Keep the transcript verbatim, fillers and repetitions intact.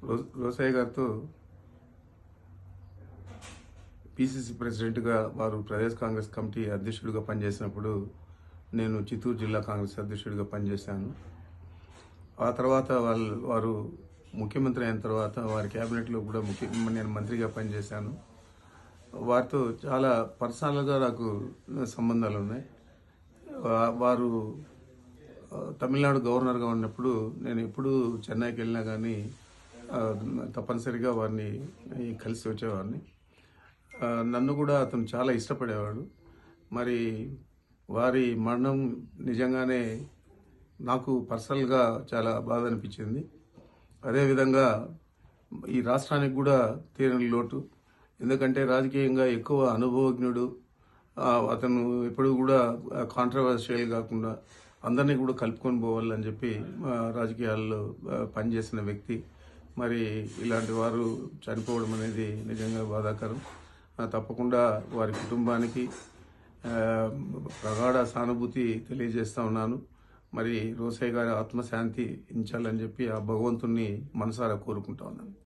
Rose Rosaiah గారితో PCC ప్రెసిడెంట్గా వారు ప్రదేశ్ కాంగ్రెస్ కమిటీ అధ్యక్షుడిగా పనిచేసినప్పుడు నేను చిత్తూరు జిల్లా కాంగ్రెస్ అధ్యక్షుడిగా పనిచేశాను. ఆ తర్వాత వాళ్ళు వారు ముఖ్యమంత్రి అయిన తర్వాత వారి క్యాబినెట్లో కూడా ముఖ్య నేను మంత్రిగా పనిచేశాను. వారితో చాలా పర్సనల్గా నాకు సంబంధాలు ఉన్నాయి. వారు తమిళనాడు గవర్నర్గా ఉన్నప్పుడు నేను ఎప్పుడు చెన్నైకి వెళ్ళినా కానీ తప్పనిసరిగా వారిని కలిసి వచ్చేవాడిని. నన్ను కూడా అతను చాలా ఇష్టపడేవాడు. మరి వారి మరణం నిజంగానే నాకు పర్సనల్గా చాలా బాధ అనిపించింది. అదేవిధంగా ఈ రాష్ట్రానికి కూడా తీరని లోటు. ఎందుకంటే రాజకీయంగా ఎక్కువ అనుభవజ్ఞుడు, అతను ఎప్పుడు కూడా కాంట్రవర్షియల్ కాకుండా అందరినీ కూడా కలుపుకొని పోవాలని చెప్పి రాజకీయాల్లో పనిచేసిన వ్యక్తి. మరి ఇలాంటి వారు చనిపోవడం అనేది నిజంగా బాధాకరం. తప్పకుండా వారి కుటుంబానికి ప్రగాఢ సానుభూతి తెలియజేస్తా ఉన్నాను. మరి రోసయ్య గారి ఆత్మశాంతి ఇంచాలని చెప్పి ఆ భగవంతుణ్ణి మనసారా కోరుకుంటా ఉన్నాను.